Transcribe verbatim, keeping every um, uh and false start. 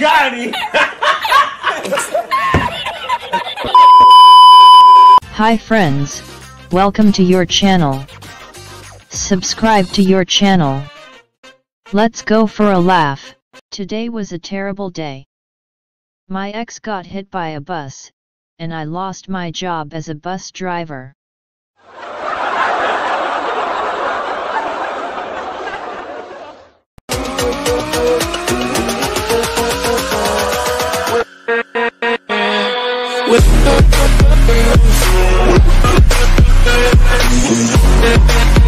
Got him! Hi friends, welcome to your channel. Subscribe to your channel. Let's go for a laugh. Today was a terrible day. My ex got hit by a bus, and I lost my job as a bus driver. With